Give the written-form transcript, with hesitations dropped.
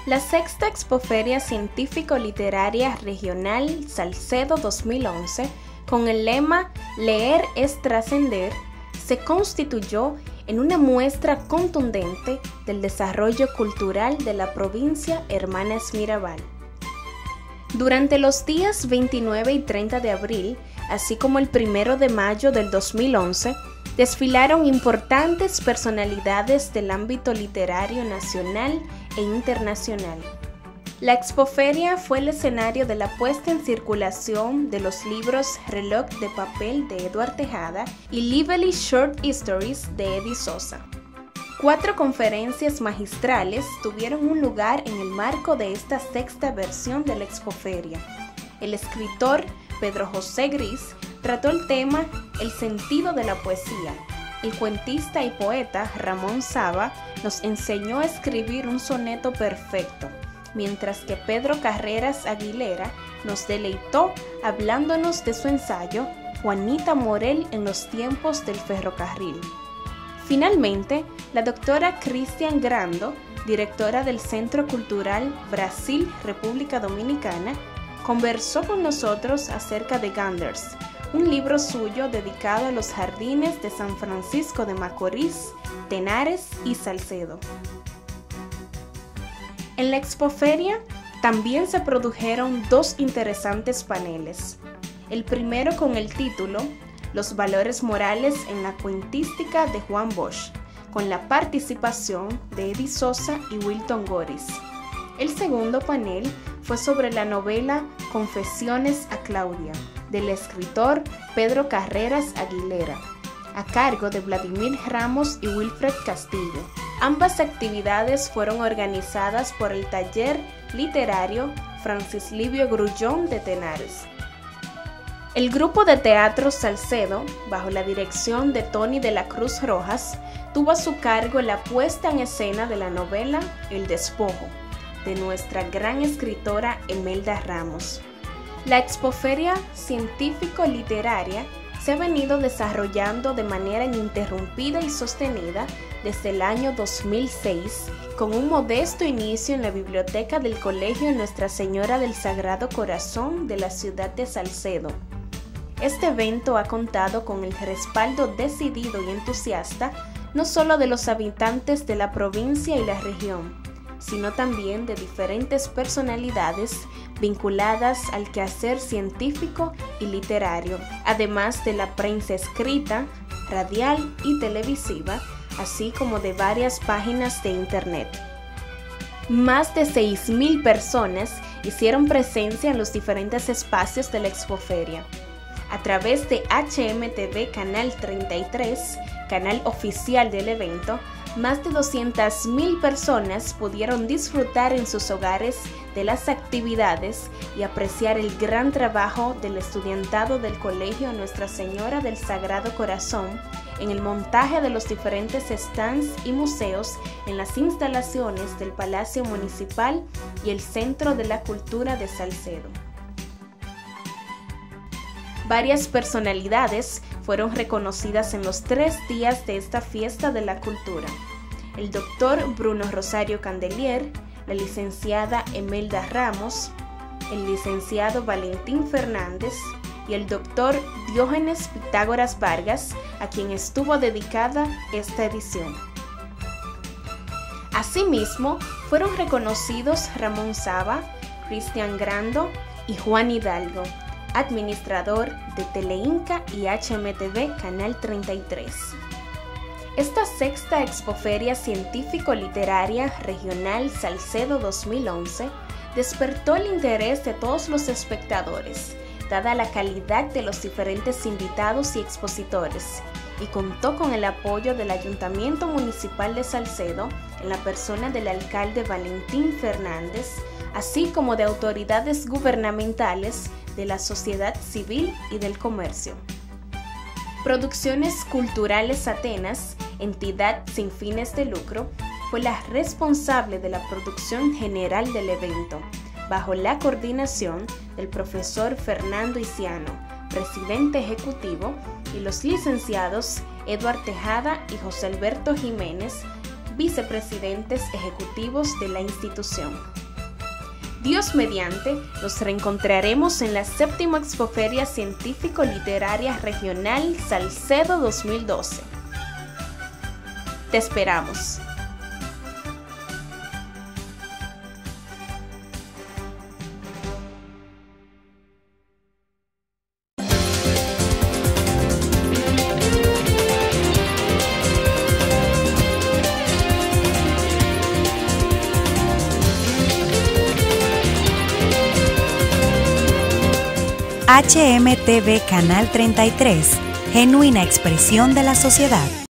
La sexta Expoferia Científico-Literaria Regional Salcedo 2011, con el lema Leer es trascender, se constituyó en una muestra contundente del desarrollo cultural de la provincia Hermanas Mirabal. Durante los días 29 y 30 de abril, así como el 1 de mayo del 2011, desfilaron importantes personalidades del ámbito literario nacional e internacional. La Expoferia fue el escenario de la puesta en circulación de los libros Reloj de papel de Eduard Tejada y Lively Short Histories de Eddie Sosa. 4 conferencias magistrales tuvieron un lugar en el marco de esta sexta versión de la Expoferia. El escritor Pedro José Gris trató el tema El sentido de la poesía. El cuentista y poeta Ramón Saba nos enseñó a escribir un soneto perfecto, mientras que Pedro Carreras Aguilera nos deleitó hablándonos de su ensayo Juanita Morel en los tiempos del ferrocarril. Finalmente, la doctora Cristian Grando, directora del Centro Cultural Brasil República Dominicana, conversó con nosotros acerca de Ganders, un libro suyo dedicado a los jardines de San Francisco de Macorís, Tenares y Salcedo. En la Expoferia también se produjeron 2 interesantes paneles. El primero con el título Los valores morales en la cuentística de Juan Bosch, con la participación de Eddie Sosa y Wilton Goris. El segundo panel fue sobre la novela Confesiones a Claudia, del escritor Pedro Carreras Aguilera, a cargo de Vladimir Ramos y Wilfred Castillo. Ambas actividades fueron organizadas por el Taller Literario Francis Livio Grullón de Tenares. El grupo de teatro Salcedo, bajo la dirección de Tony de la Cruz Rojas, tuvo a su cargo la puesta en escena de la novela El Despojo, de nuestra gran escritora Emelda Ramos. La Expoferia Científico-Literaria se ha venido desarrollando de manera ininterrumpida y sostenida desde el año 2006, con un modesto inicio en la biblioteca del Colegio Nuestra Señora del Sagrado Corazón de la ciudad de Salcedo. Este evento ha contado con el respaldo decidido y entusiasta no solo de los habitantes de la provincia y la región, sino también de diferentes personalidades vinculadas al quehacer científico y literario, además de la prensa escrita, radial y televisiva, así como de varias páginas de internet. Más de 6.000 personas hicieron presencia en los diferentes espacios de la Expoferia. A través de HMTV Canal 33, canal oficial del evento, más de 200.000 personas pudieron disfrutar en sus hogares de las actividades y apreciar el gran trabajo del estudiantado del Colegio Nuestra Señora del Sagrado Corazón en el montaje de los diferentes stands y museos en las instalaciones del Palacio Municipal y el Centro de la Cultura de Salcedo. Varias personalidades fueron reconocidas en los 3 días de esta fiesta de la cultura. El doctor Bruno Rosario Candelier, la licenciada Emelda Ramos, el licenciado Valentín Fernández y el doctor Diógenes Pitágoras Vargas, a quien estuvo dedicada esta edición. Asimismo, fueron reconocidos Ramón Saba, Cristian Grando y Juan Hidalgo, administrador de Teleinca y HMTV Canal 33. Esta sexta Expoferia Científico-Literaria Regional Salcedo 2011 despertó el interés de todos los espectadores, dada la calidad de los diferentes invitados y expositores, y contó con el apoyo del Ayuntamiento Municipal de Salcedo en la persona del alcalde Valentín Fernández, así como de autoridades gubernamentales, de la sociedad civil y del comercio. Producciones Culturales Atenas, entidad sin fines de lucro, fue la responsable de la producción general del evento, bajo la coordinación del profesor Fernando Isiano, presidente ejecutivo, y los licenciados Eduard Tejada y José Alberto Jiménez, vicepresidentes ejecutivos de la institución. Dios mediante, nos reencontraremos en la 7ª Expoferia Científico-Literaria Regional Salcedo 2012. Te esperamos. HMTV Canal 33, genuina expresión de la sociedad.